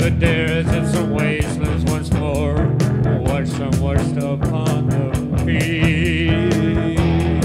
the deserts and wastelands once more. Watch them washed upon the beach.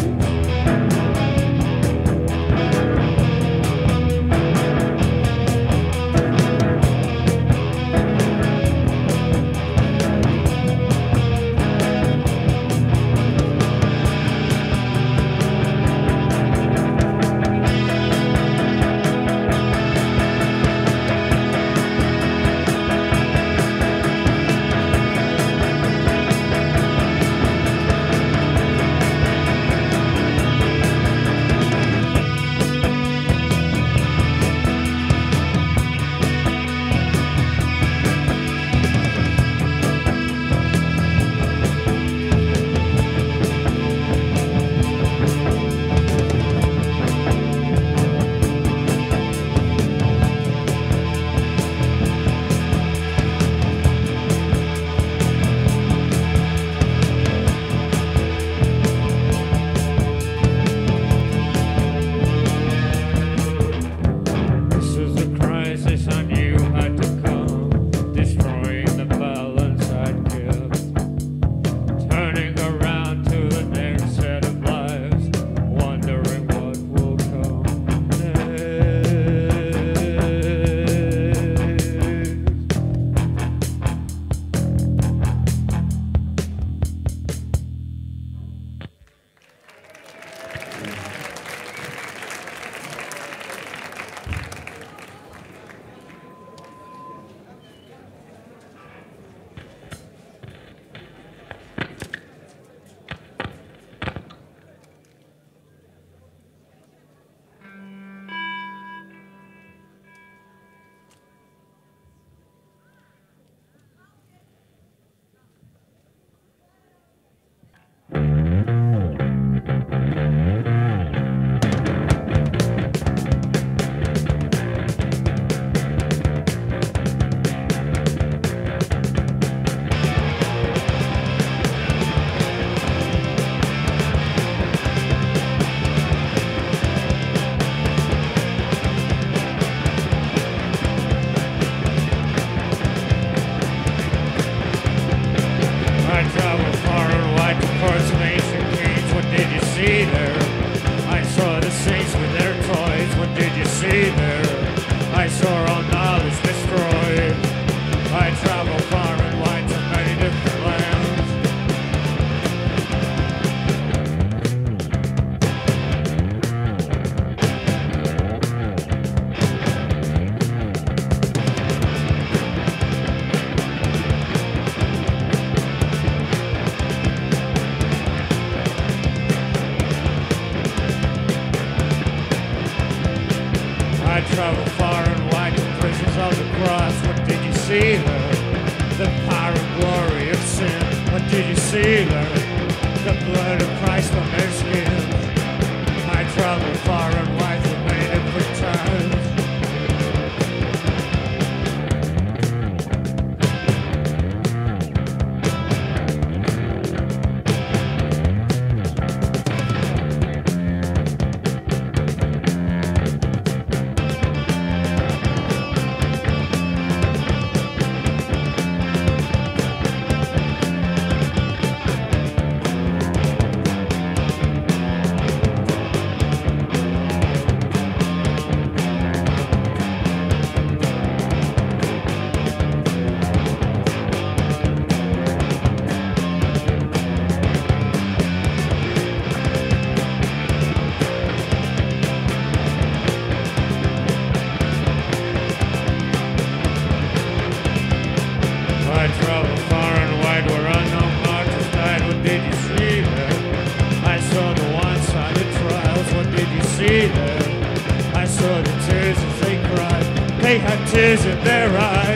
Tears in their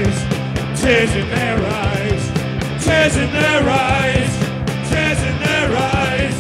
eyes, tears in their eyes, tears in their eyes, tears in their eyes.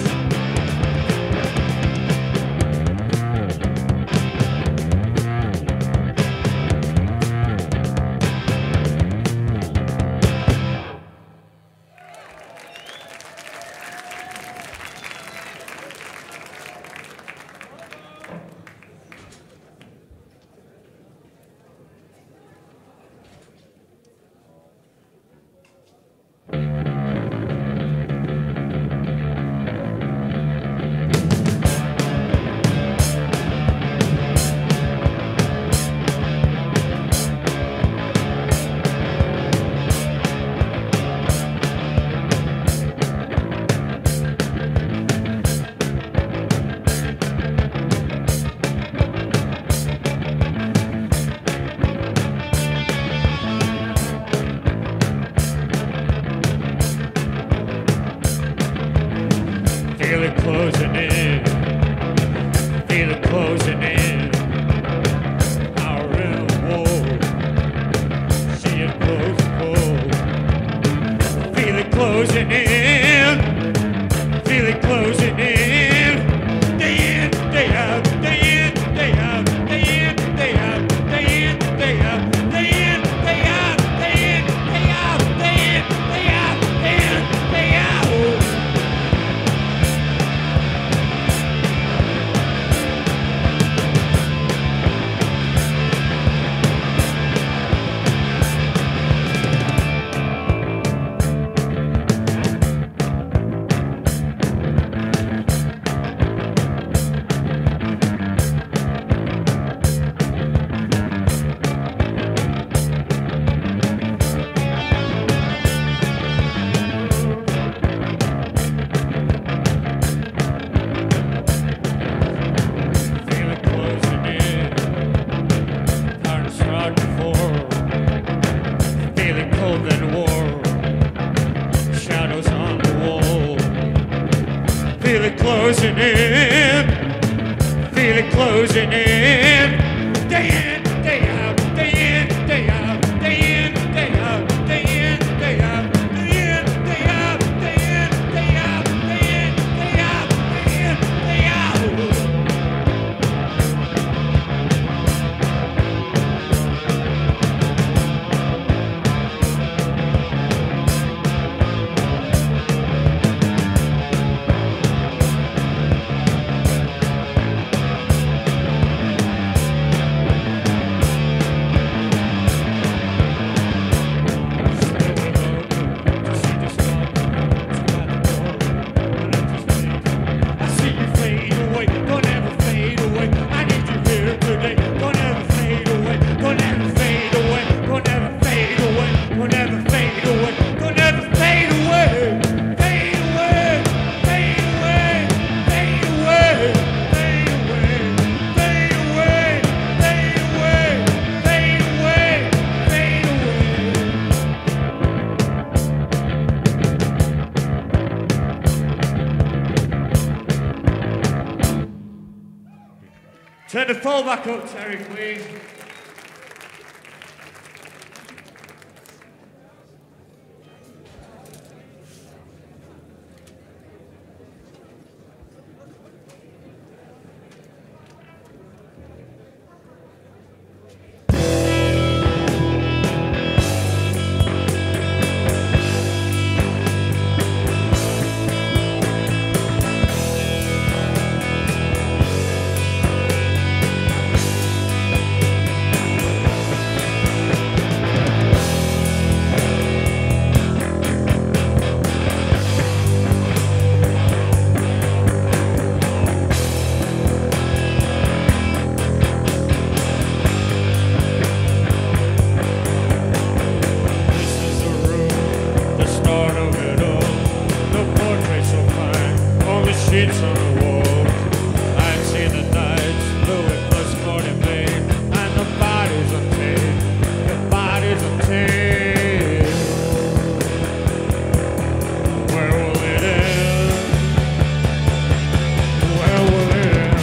out before, feeling cold and warm, shadows on the wall, feel it closing in, feel it closing in, day in, day out, day in, day out, day in, day out, day in, day out, day in, day out, day in, day out, day in, day out, day in, day out. Turn the phone back up, Terry, please. Sheets on the walls, I've seen the nights, Louis plus morning made, and the bodies untamed, the bodies untamed. Where will it end? Where will it end?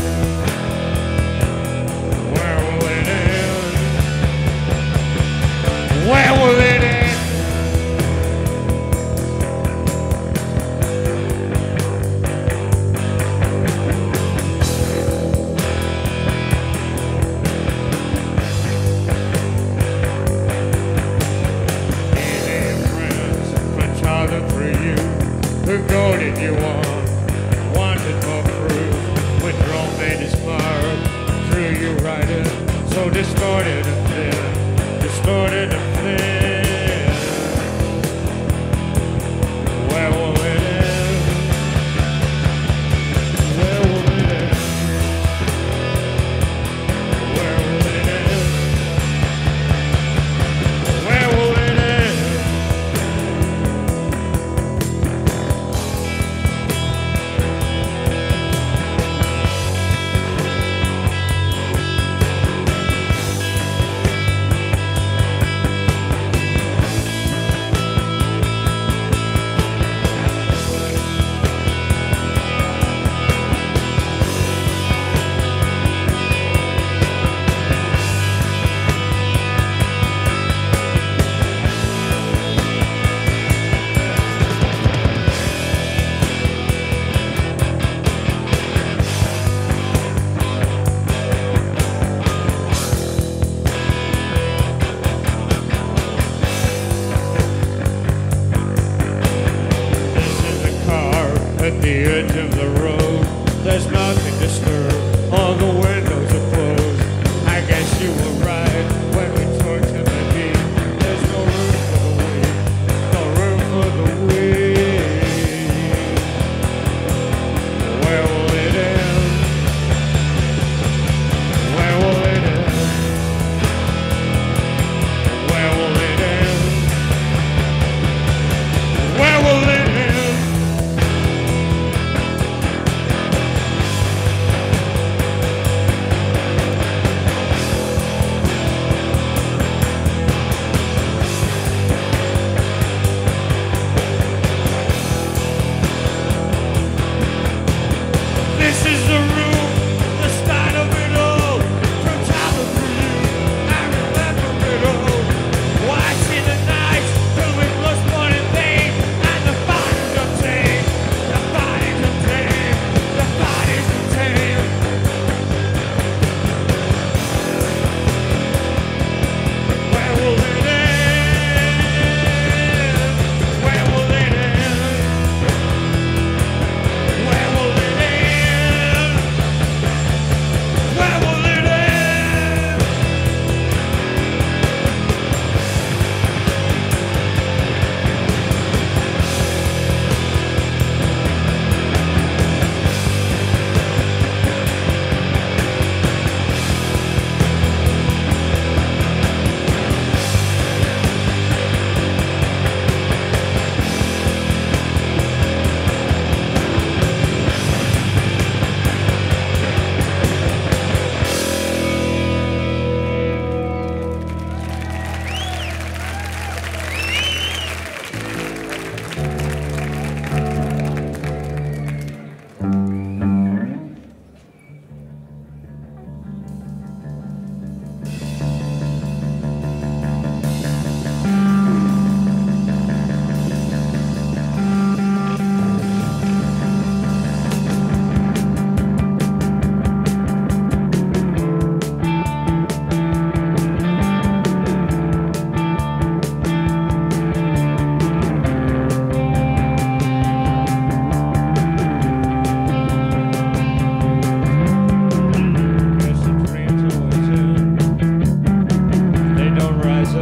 Where will it end? Where will it end? Who goaded you on, wanted more proof, with romantic mark, threw you right in, so distorted and thin, distorted and thin. Where will it end? Where will it end? Where will it end? Where will it end? At the edge of the road, there's nothing disturbed, all the windows are closed. I guess you were right when we torture the heat. There's no room for the weak, no room for the weak. Where will it end? Where will it end? Where will it end? Where will it end?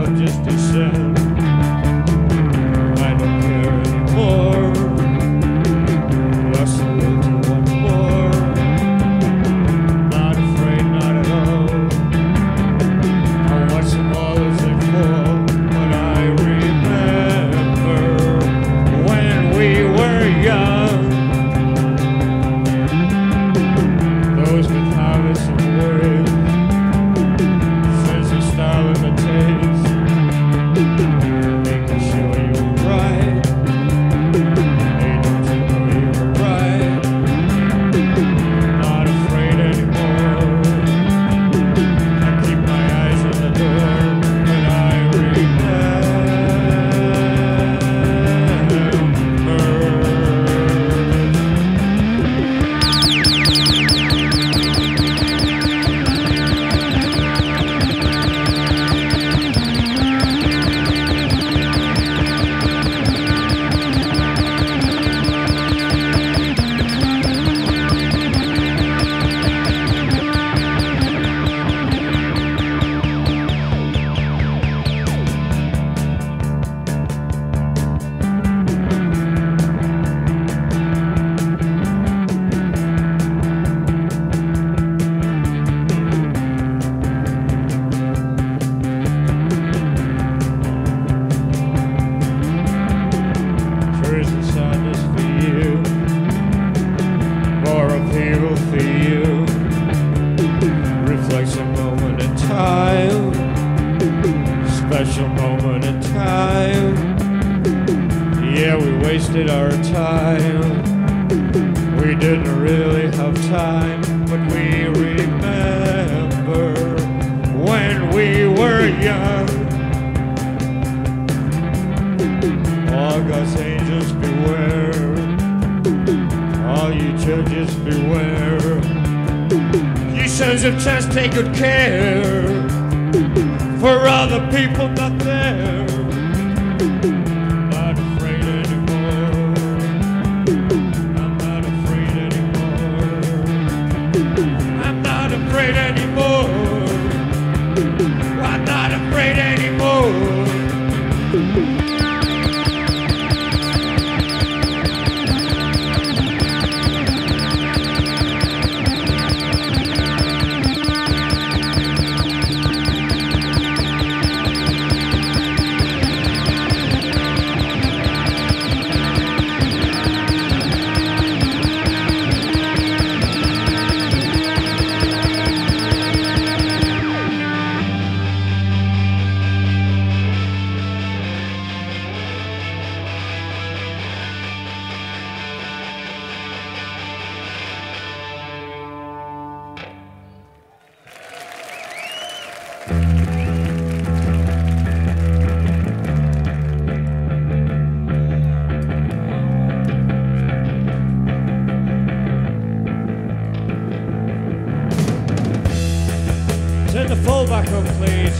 just descend. I don't care anymore. Lost the will to want more. Not afraid, not at all. I watch them all as they fall, but I remember when we were young. Those with habits of worry, sense of style and the taste, making sure you were right. Hey, don't you know you were right? Not afraid anymore. I keep my eyes on the door, but I remember. Sadness for you, more upheaval for you, reflects a moment in time, special moment in time. Yeah, we wasted our time, we didn't really have time, but we remember when we were young. All God's angels beware, all you judges beware. You sons of chance, take good care for all the people not there. Not afraid anymore, I'm not afraid anymore, I'm not afraid anymore, I'm not afraid anymore. Turn the phone back on, please.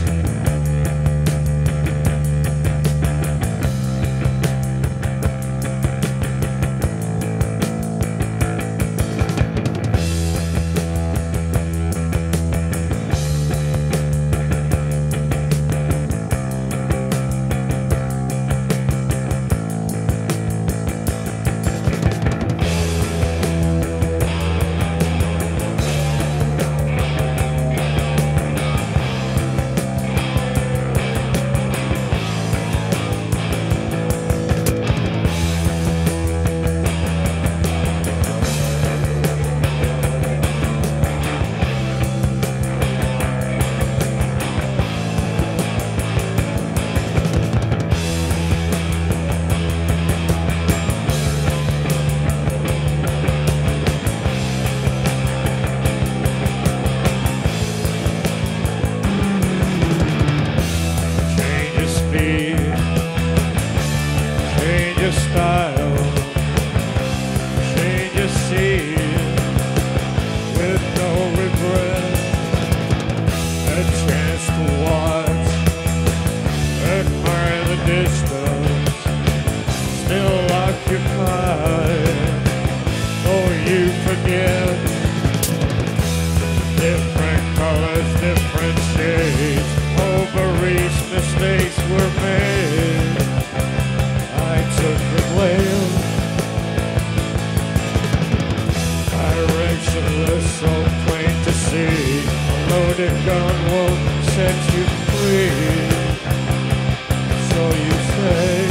free. So you say.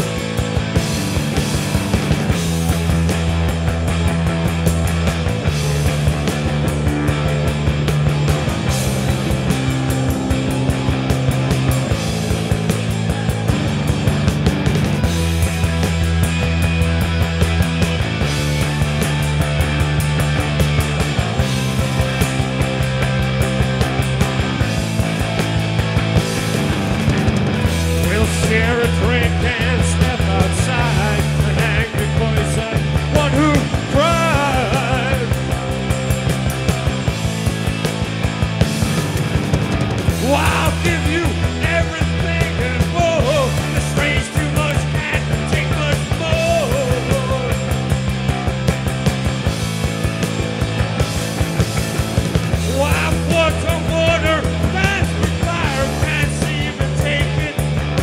Share a drink and step outside. An angry voice and one who cried. Well, I'll give you everything and more. The strange too much can't take much more. Well, I've walked on water, danced with fire, can't seem to take it.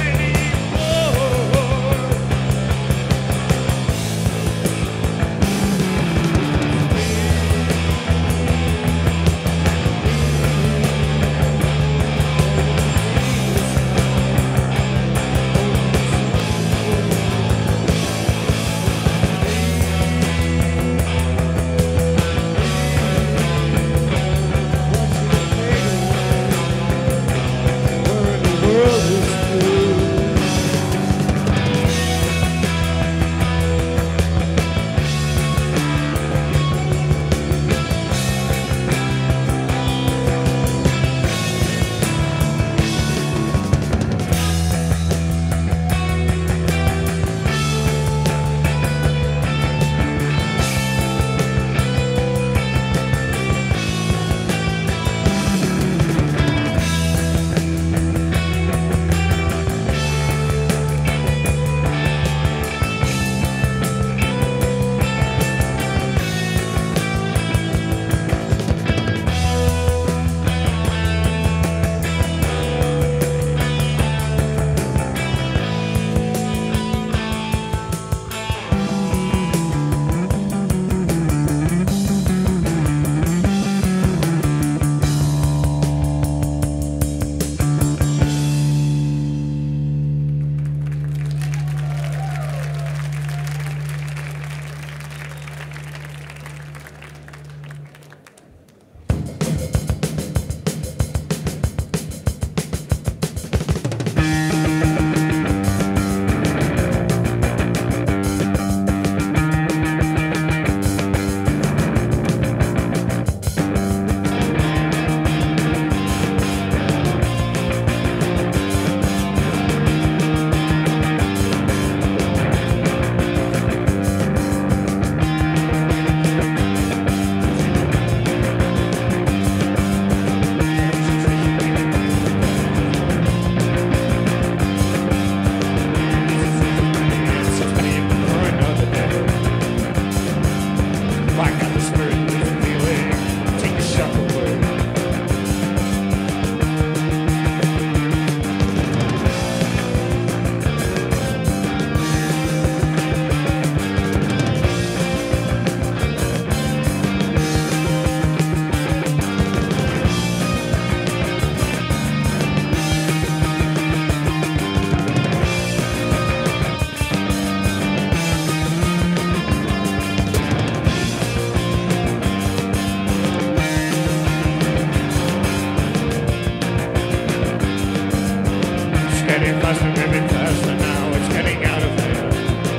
Getting faster, moving faster now, it's getting out of there.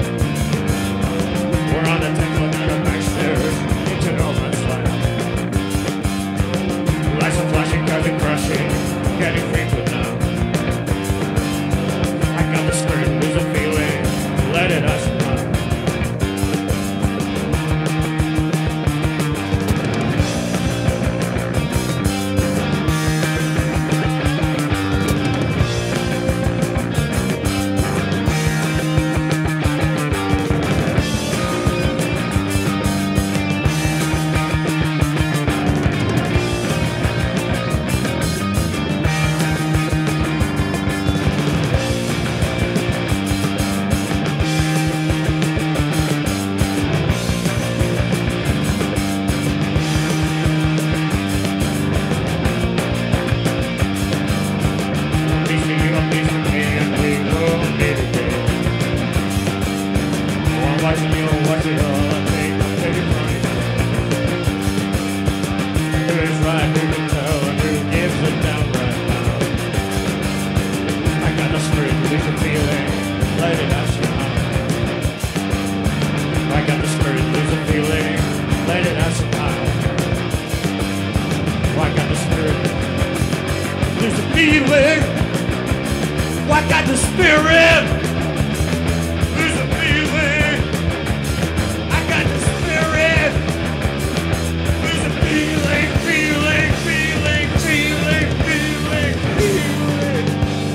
We're on the temple and the back stairs into no man's land. Lights are flashing, cars are crashing, getting frequent now. I got the spirit, lose a feeling, let it us run. I got the spirit. There's a feeling. I got the spirit. There's a feeling, feeling, feeling, feeling, feeling, feeling.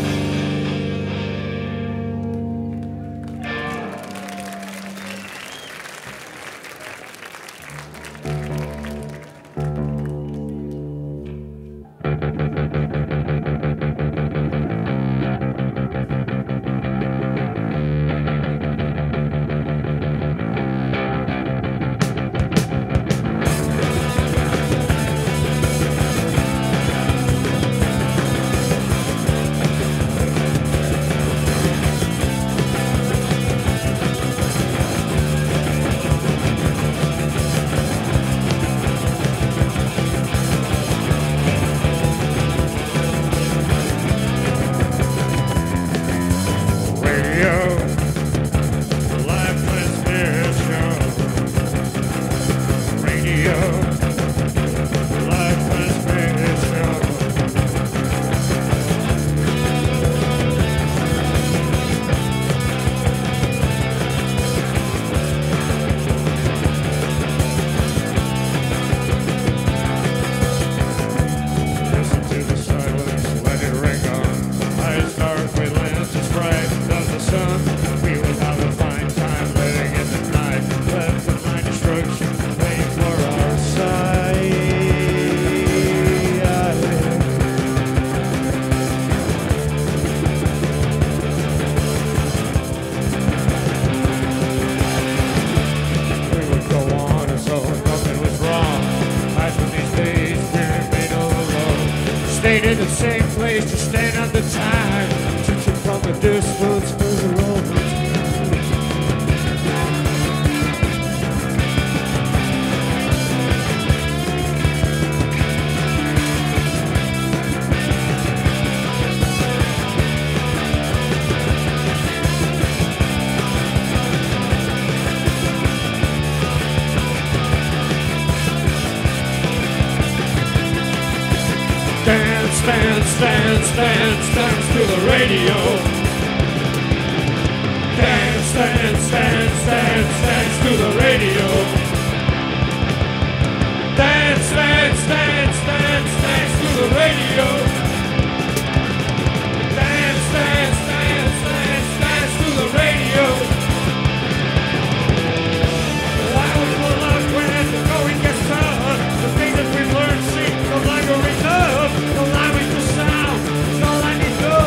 Stayed in the same place to stand on the time. Took you from a distance further over time. Dance, dance, dance, dance to the radio. Dance, dance, dance, dance, dance to the radio. Dance, dance, dance, dance, dance to the radio. Dance, dance, dance, dance, dance to the radio. Why would we love when the going gets tough? The things that we've learned seem no longer enough. No longer sound, all I need to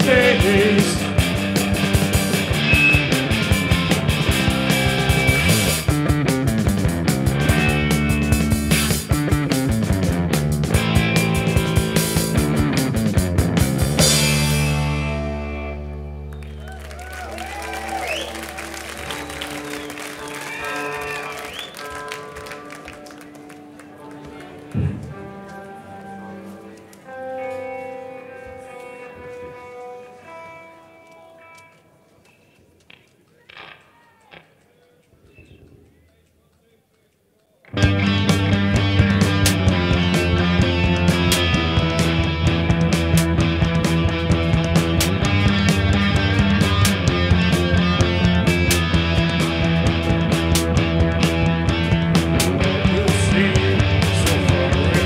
days. You seem so far away.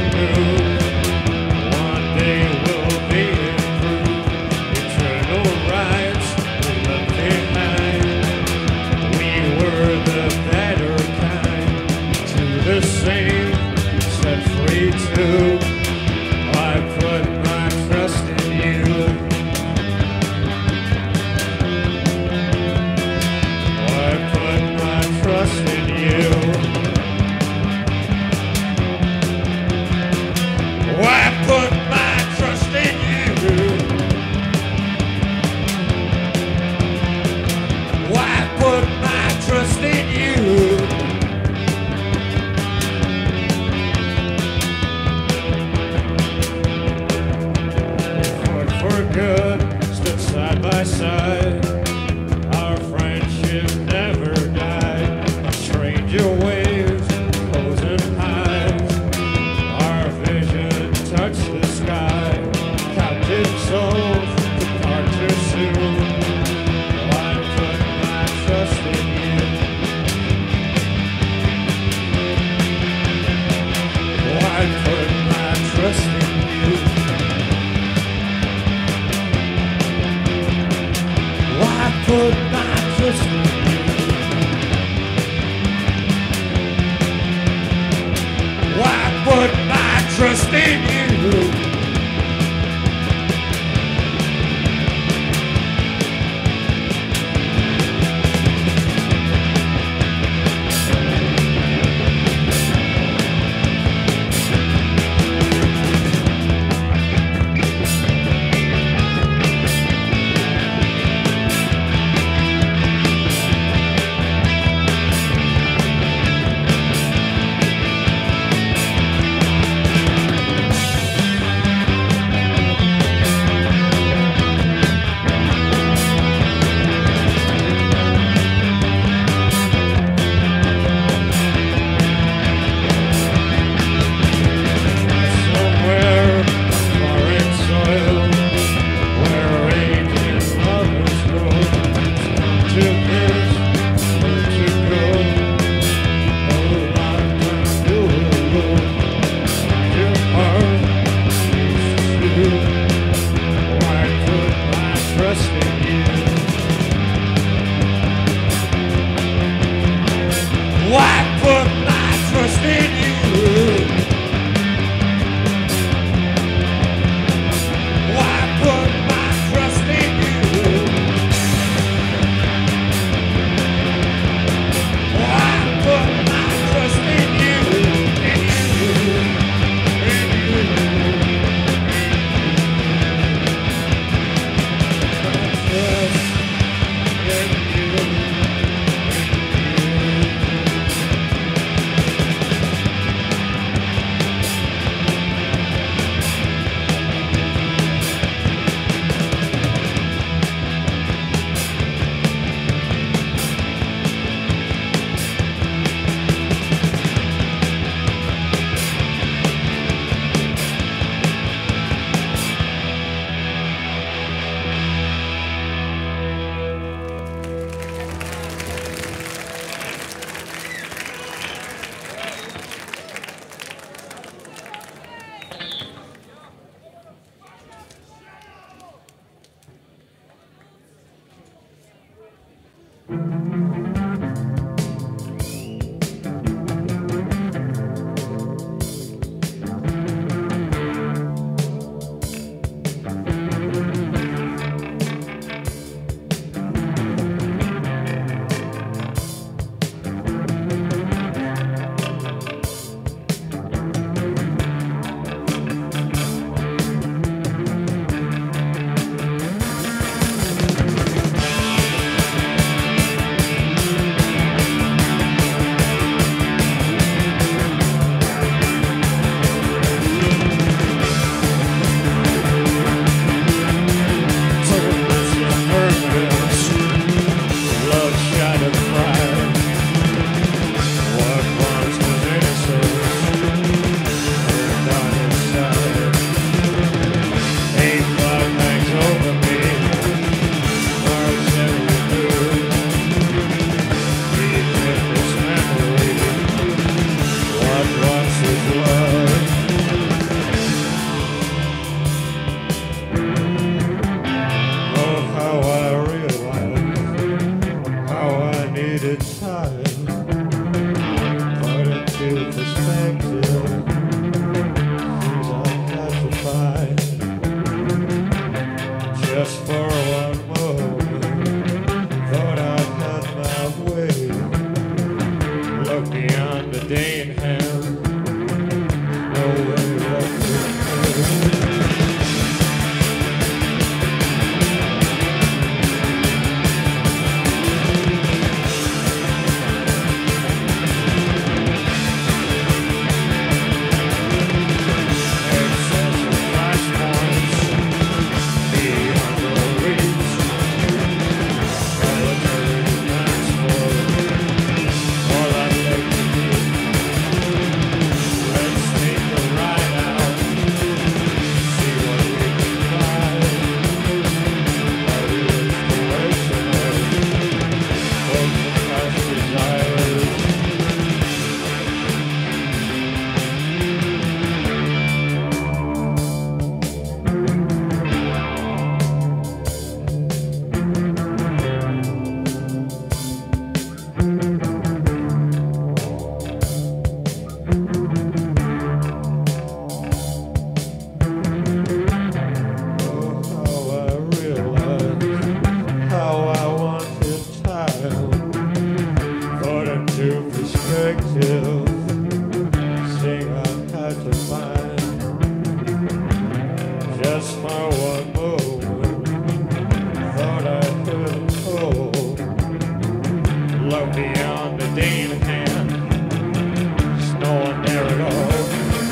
just for one moment. Thought I heard him call. Love beyond the Dane hand. There's no one there at all.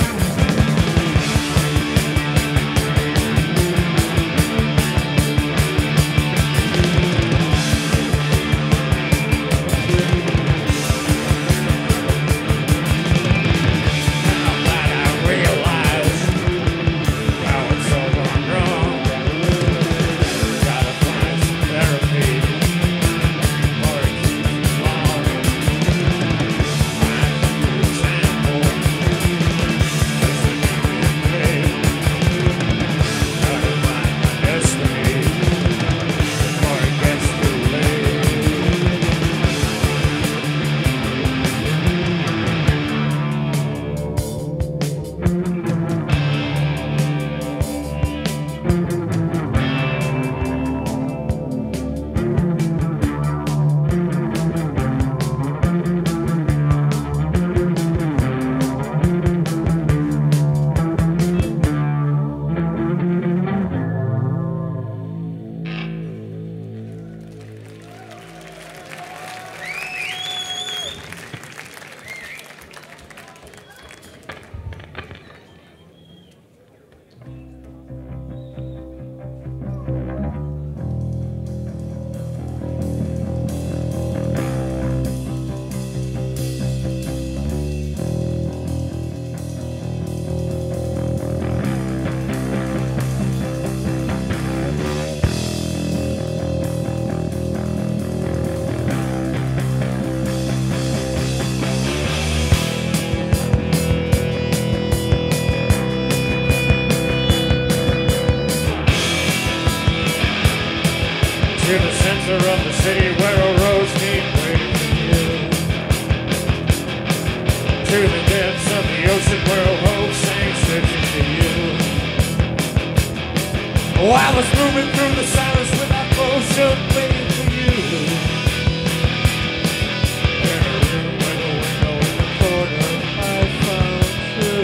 To the center of the city where a rose needs waiting for you. To the depths of the ocean where a hope sang searching for you. Oh, I was moving through the silence without motion waiting for you. In a room with a window in the corner I found you.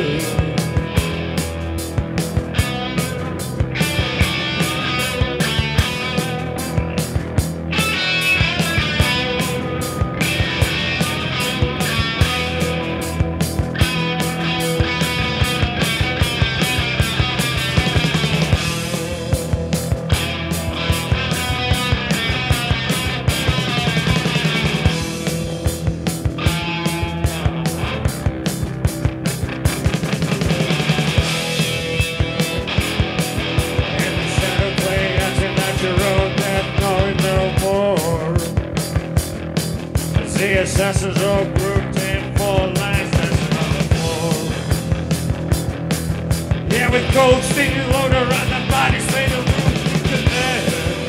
The assassins all grouped in 4 lines, that's another 4. Yeah, with gold stinging load around the bodies, they don't move to death.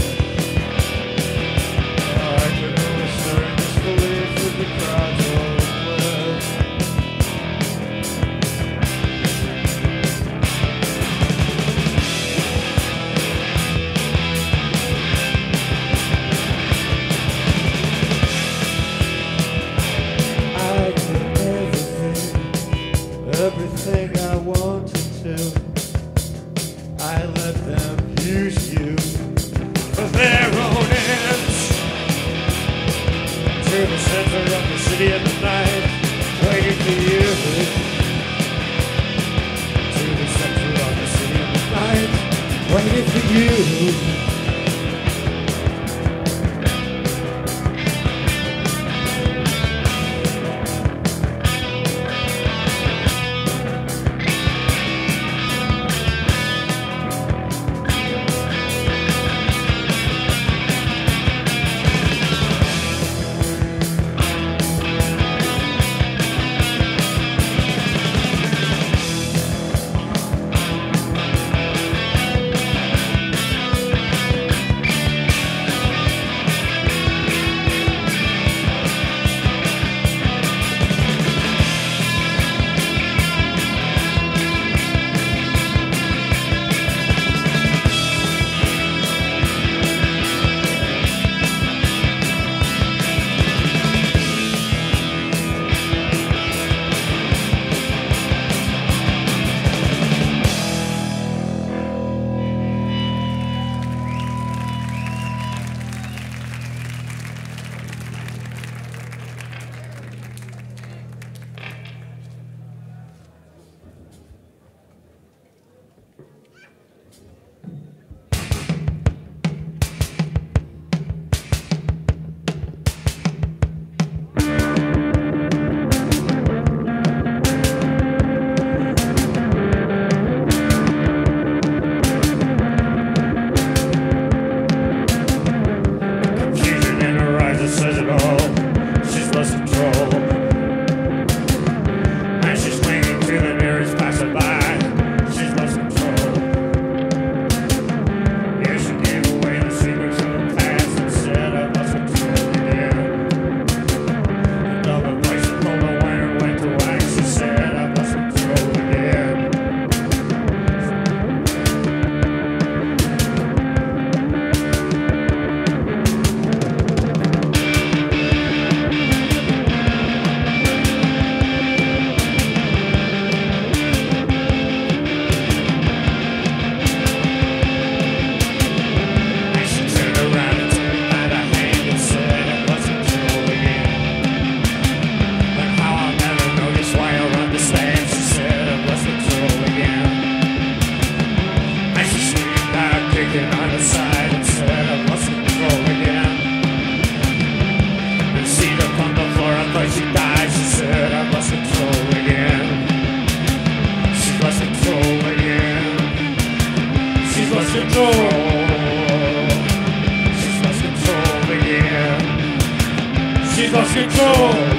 I could only stir disbelief with the crowds all left. Everything I wanted to, I let them use you for their own ends. To the center of the city at the night, waiting for you. To the center of the city at the night, waiting for you. control.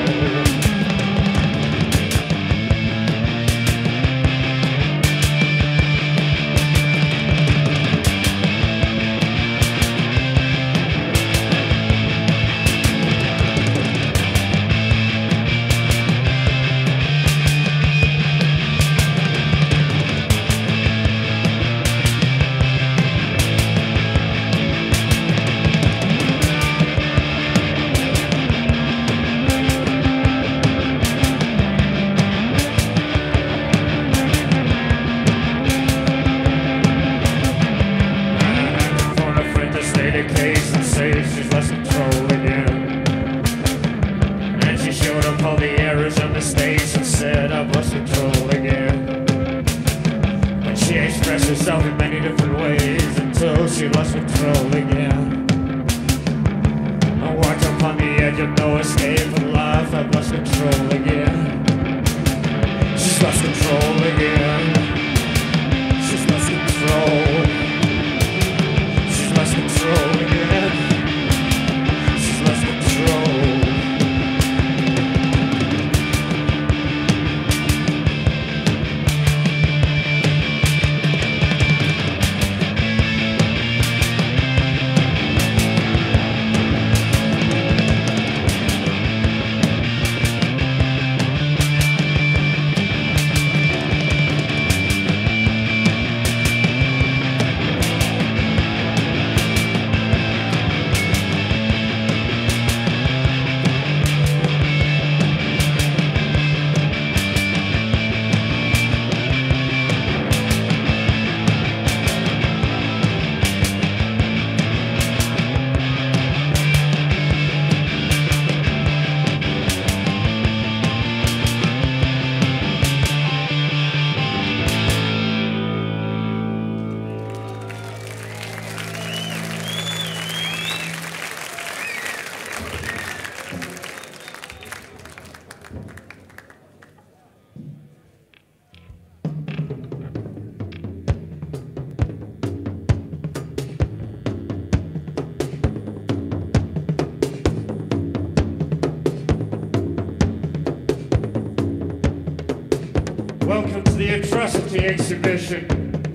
Herself in many different ways until she lost control again. I walked up on the edge of no escape from life. I've lost control again. She's lost control again. She's lost control. She's lost control again. She's lost control. Welcome to the Atrocity Exhibition.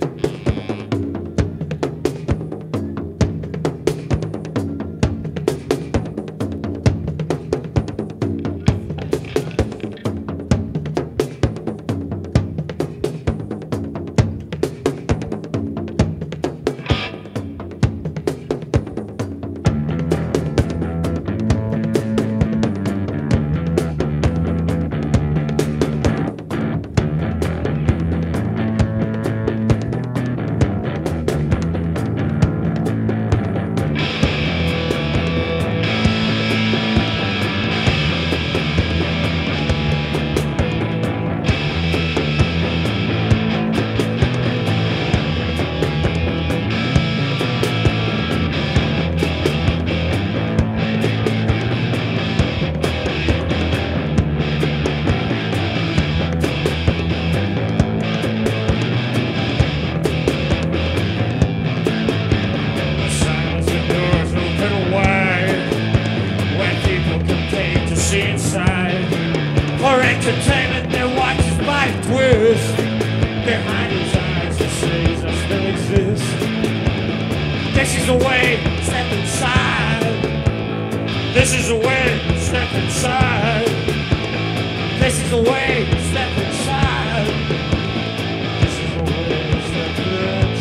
For entertainment, their watches by twist. Behind his eyes, he says I still exist. This is the way, step inside. This is the way, step inside. This is the way, step inside. This is the way, step inside.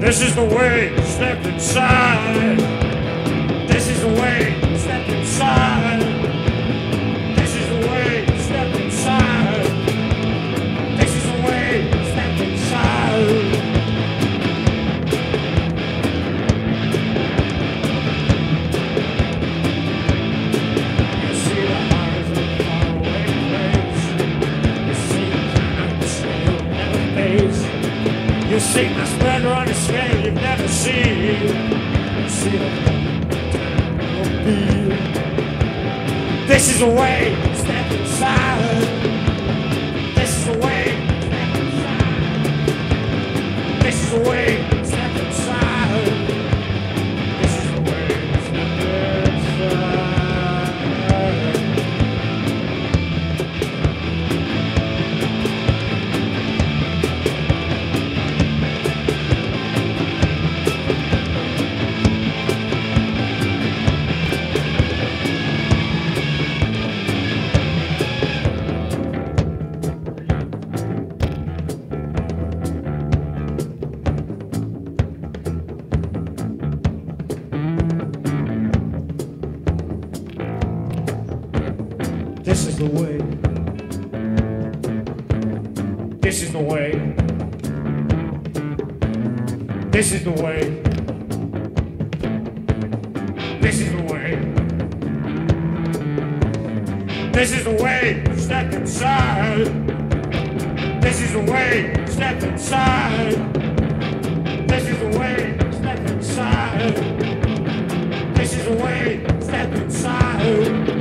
This is the way, step inside. This is the way, step inside. This is the way, step inside. This is the way, step inside. You see the eyes of a faraway place. You see the kind of scale never fades. You see the spreader on a scale you've never seen. You see the time will be. This is the way, step inside. This is the way, step inside. This is the way, step inside. This is the way, step inside. This is the way. This is the way. This is the way. This is the way. This is the way. Step inside. This is the way. Step inside. This is the way. Step inside. This is the way. Step inside.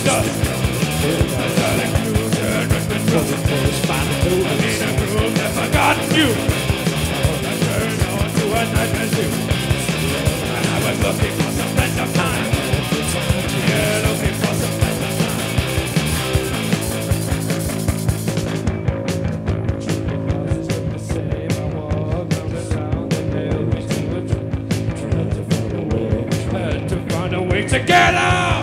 Forgotten you. I turned on to a nightmare zoo. And I was looking for some friends of mine. Yeah, looking for some friends of mine. Had to find a way to get out.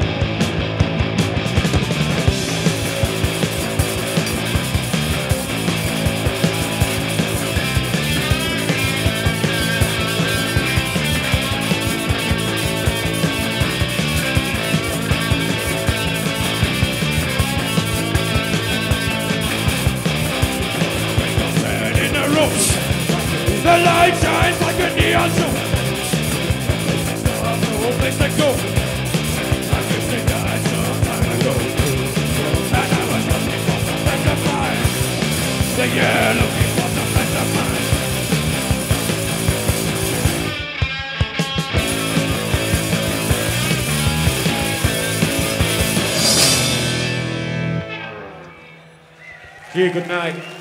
The light shines like a neon show. No place to go. I wish they died some time ago. And I was looking for some friends of mine. Yeah, looking for some friends of mine. Gee, good night.